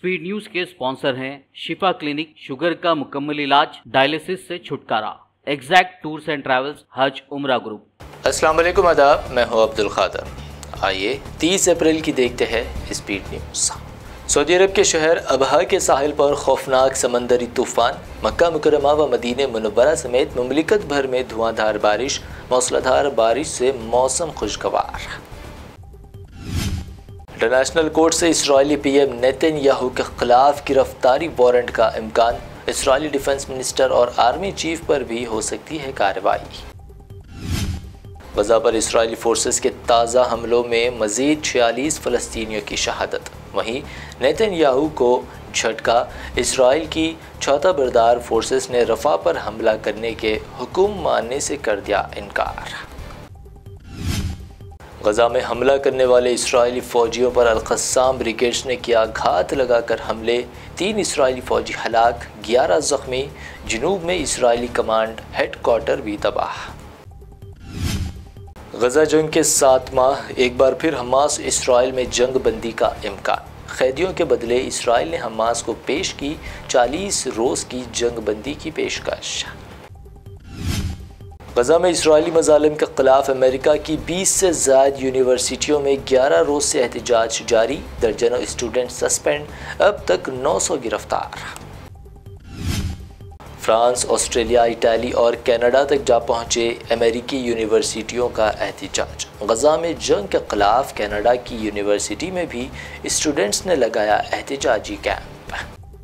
Speed news के sponsor हैं शिफा clinic, sugar का मुकम्मल इलाज, डायलिसिस से छुटकारा, एग्जैक्ट टूर्स एंड ट्रैवल्स, हज उम्रा ग्रुप। अस्सलाम वालेकुम, आदाब, मैं हूं अब्दुल खादर। आइए 30 अप्रैल की देखते हैं स्पीड न्यूज़। सऊदी अरब के शहर अबहा के साहिल पर खौफनाक समंदरी तूफान, मक्का मुकरमा व मदीने मुनव्वरा समेत मुमलिकत भर में धुआंधार बारिश, मौसलाधार बारिश से मौसम खुशगवार। इंटरनेशनल कोर्ट से इस्राएली पीएम नेतन्याहू के खिलाफ गिरफ्तारी वारंट का इम्कान, इस्राएली डिफेंस मिनिस्टर और आर्मी चीफ पर भी हो सकती है कार्रवाई। गजा पर इस्राएली फोर्सेस के ताज़ा हमलों में मज़ीद 46 फ़लस्तीनियों की शहादत। वहीं नेतन्याहू को झटका, इस्राएल की चौथा बरदार फोर्सेस ने रफ़ा पर हमला करने के हुक्म मानने से कर दिया इनकार। गजा में हमला करने वाले इस्राएली फ़ौजियों पर अल-क़स्साम ब्रिगेड्स ने किया घात लगाकर हमले, 3 इस्राएली फ़ौजी हलाक, 11 ज़ख्मी। जनूब में इस्राएली कमांड हेडक्वार्टर भी तबाह। गजा जंग के 7 माह, एक बार फिर हमास इस्राएल में जंग बंदी का इम्कान। कैदियों के बदले इस्राएल ने हमास को पेश की 40 रोज़ की जंग बंदी की पेशकश। गजा में इस्राएली मज़ालिम के खिलाफ अमेरिका की 20 से ज़ायद यूनिवर्सिटियों में 11 रोज़ से एहतजाज जारी, दर्जनों स्टूडेंट सस्पेंड, अब तक 900 गिरफ्तार। फ्रांस, ऑस्ट्रेलिया, इटाली और कनाडा तक जा पहुंचे अमेरिकी यूनिवर्सिटियों का एहतजाज। गजा में जंग के खिलाफ कनाडा की यूनिवर्सिटी में भी स्टूडेंट्स ने लगाया एहतजाजी कैंप।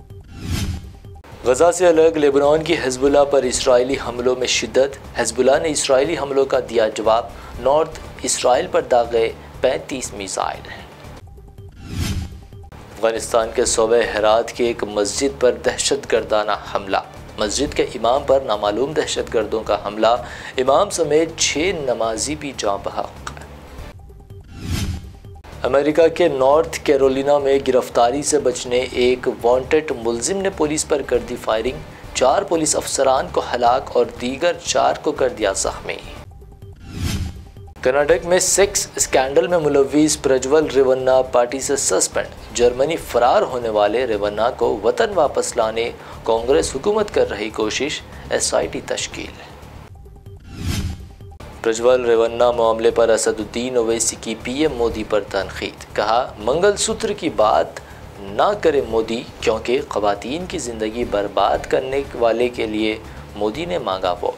गजा से अलग लेबनान की हिजबुल्लाह पर इस्राएली हमलों में शिद्दत, हिजबुल्लाह ने इस्राएली हमलों का दिया जवाब, नॉर्थ इसराइल पर दागे 35 मिसाइल। अफगानिस्तान के सूबे हेरात की एक मस्जिद पर दहशतगर्दाना हमला, मस्जिद के इमाम पर नामालूम दहशतगर्दों का हमला, इमाम समेत 6 नमाजी भी जाँ बहक। अमेरिका के नॉर्थ कैरोलिना में गिरफ्तारी से बचने एक वांटेड मुलजिम ने पुलिस पर कर दी फायरिंग, 4 पुलिस अफसरान को हलाक और दीगर 4 को कर दिया जख्मी। कर्नाटक में सेक्स स्कैंडल में मुलव्विस प्रज्वल रेवन्ना पार्टी से सस्पेंड, जर्मनी फरार होने वाले रेवन्ना को वतन वापस लाने कांग्रेस हुकूमत कर रही कोशिश, एसआईटी तश्कील। प्रज्वल रेवन्ना मामले पर असदुद्दीन ओवैसी की पीएम मोदी पर तनकीद, कहा मंगलसूत्र की बात ना करे मोदी, क्योंकि ख़वातीन की ज़िंदगी बर्बाद करने वाले के लिए मोदी ने मांगा वोट।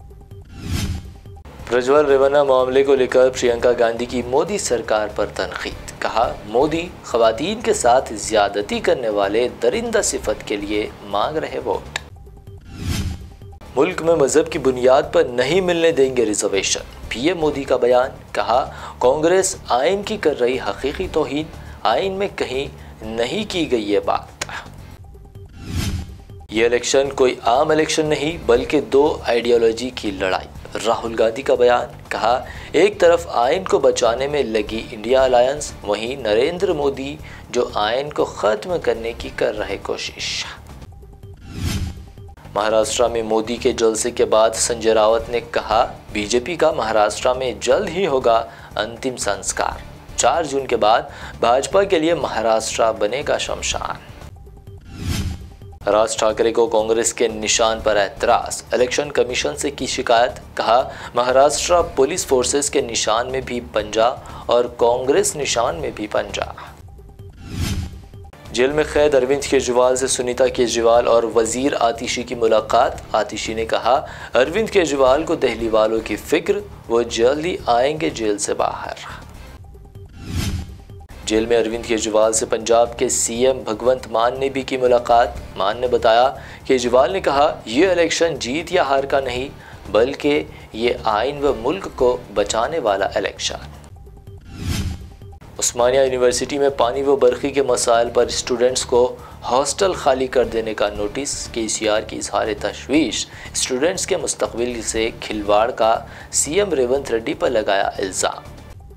प्रज्वल रेवन्ना मामले को लेकर प्रियंका गांधी की मोदी सरकार पर तनकीद, कहा मोदी ख़वातीन के साथ ज़्यादती करने वाले दरिंदा सिफत के लिए मांग रहे वोट। मुल्क में मजहब की बुनियाद पर नहीं मिलने देंगे रिजर्वेशन, पीएम मोदी का बयान, कहा कांग्रेस आइन की कर रही हकीकी तौहीन, आइन में कहीं नहीं की गई ये बात। ये इलेक्शन कोई आम इलेक्शन नहीं बल्कि 2 आइडियोलॉजी की लड़ाई, राहुल गांधी का बयान, कहा एक तरफ आइन को बचाने में लगी इंडिया अलायंस, वहीं नरेंद्र मोदी जो आइन को ख़त्म करने की कर रहे कोशिश। महाराष्ट्र में मोदी के जलसे के बाद संजय राउत ने कहा बीजेपी का महाराष्ट्र में जल्द ही होगा अंतिम संस्कार, 4 जून के बाद भाजपा के लिए महाराष्ट्र बनेगा शमशान। राज ठाकरे को कांग्रेस के निशान पर एतराज़, इलेक्शन कमीशन से की शिकायत, कहा महाराष्ट्र पुलिस फोर्सेस के निशान में भी पंजा और कांग्रेस निशान में भी पंजा। जेल में कैद अरविंद केजरीवाल से सुनीता केजरीवाल और वजीर आतिशी की मुलाकात, आतिशी ने कहा अरविंद केजरीवाल को दिल्ली वालों की फिक्र, वो जल्द ही आएंगे जेल से बाहर। जेल में अरविंद केजरीवाल से पंजाब के सीएम भगवंत मान ने भी की मुलाकात। मान ने बताया केजरीवाल ने कहा ये इलेक्शन जीत या हार का नहीं बल्कि ये आइन व मुल्क को बचाने वाला इलेक्शन। उस्मानिया यूनिवर्सिटी में पानी व बरखी के मसाइल पर स्टूडेंट्स को हॉस्टल खाली कर देने का नोटिस, केसीआर की इजहार तशवीश, स्टूडेंट्स के मुस्तकबिल से खिलवाड़ का सीएम रेवंत रेड्डी पर लगाया इल्ज़ाम।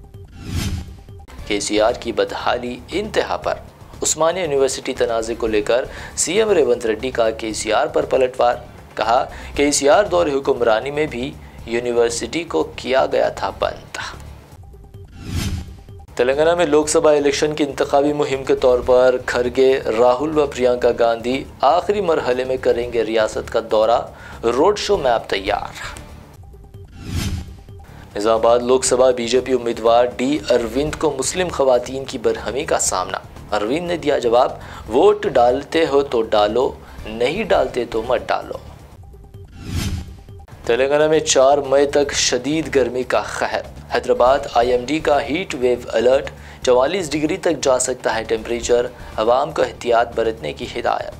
केसीआर की बदहाली इंतहा पर, उस्मानिया यूनिवर्सिटी तनाज़े को लेकर सीएम रेवंत रेड्डी का केसीआर पर पलटवार, कहा केसीआर दौर हुक्मरानी में भी यूनिवर्सिटी को किया गया था बंद। तेलंगाना में लोकसभा इलेक्शन की इंतखाबी मुहिम के तौर पर खरगे, राहुल व प्रियंका गांधी आखिरी मरहले में करेंगे रियासत का दौरा, रोड शो मैप तैयार। निजामाबाद लोकसभा बीजेपी उम्मीदवार डी अरविंद को मुस्लिम खवातीन की बरहमी का सामना। अरविंद ने दिया जवाब, वोट डालते हो तो डालो, नहीं डालते तो मत डालो। तेलंगाना में 4 मई तक शदीद गर्मी का कहर। हैदराबाद IMD का हीट वेव अलर्ट, 44 डिग्री तक जा सकता है टेम्परेचर, अवाम को एहतियात बरतने की हिदायत।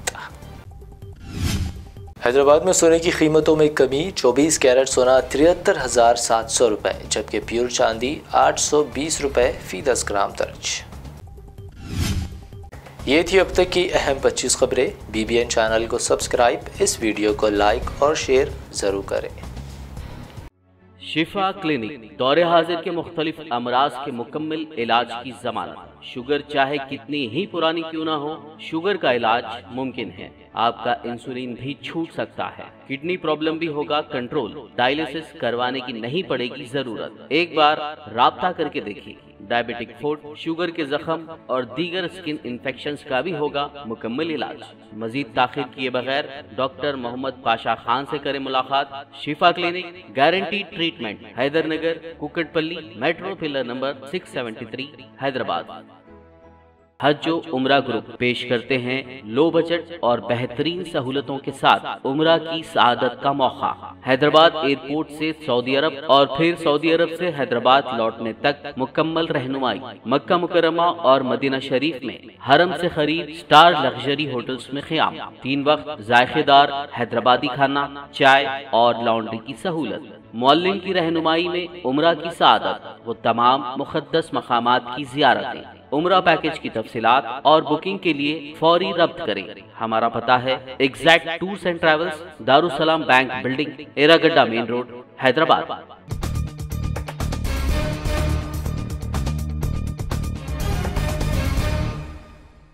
हैदराबाद में सोने की कीमतों में कमी, 24 कैरेट सोना 73,700 रुपये, जबकि प्योर चांदी 820 रुपये फी 10 ग्राम दर्ज। ये थी अब तक की अहम 25 खबरें। BBN चैनल को सब्सक्राइब, इस वीडियो को लाइक और शेयर ज़रूर करें। शिफा क्लिनिक दौरे हाजिर के मुख्तलिफ अमराज के मुकम्मल इलाज की जमानत। शुगर चाहे कितनी ही पुरानी क्यों ना हो, शुगर का इलाज मुमकिन है। आपका इंसुलिन भी छूट सकता है, किडनी प्रॉब्लम भी होगा कंट्रोल, डायलिसिस करवाने की नहीं पड़ेगी जरूरत। एक बार राब्ता करके देखिए। डायबिटिक फूड, शुगर के जख्म और दीगर स्किन इन्फेक्शंस का भी होगा मुकम्मल इलाज। मजीद ताखिर किए बगैर डॉक्टर मोहम्मद पाशा खान से करें मुलाकात। Shifa clinic, guaranteed treatment, Haidernagar, Kukatpally, metro pillar number 673, Hyderabad. हज उम्रा ग्रुप पेश करते हैं लो बजट और बेहतरीन सहूलतों के साथ उम्रा की सआदत का मौका। हैदराबाद एयरपोर्ट से सऊदी अरब और फिर सऊदी अरब से हैदराबाद लौटने तक मुकम्मल रहनुमाई। मक्का मुकर्रमा और मदीना शरीफ में हरम से खरीद स्टार लग्जरी होटल्स में क़याम। 3 वक्त जायकेदार हैदराबादी खाना, चाय और लॉन्ड्री की सहूलत। मौल्लिम की रहनुमाई में उम्रा की सआदत, वो तमाम मुक़द्दस मकामात की ज़ियारतें। उम्रा पैकेज की तफसीलात और बुकिंग के लिए फौरी रब्त करें। हमारा पता है exact tours and travels, Darussalam bank building, Erragadda main road, Hyderabad.